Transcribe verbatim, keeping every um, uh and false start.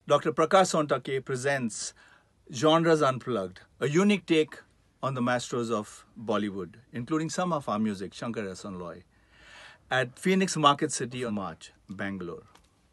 Doctor Prakash Sontakke presents Genres Unplugged, a unique take on the Maestros of Bollywood, including some of our music, Shankar-Ehsaan-Loy, at Phoenix Marketcity on March, Bangalore.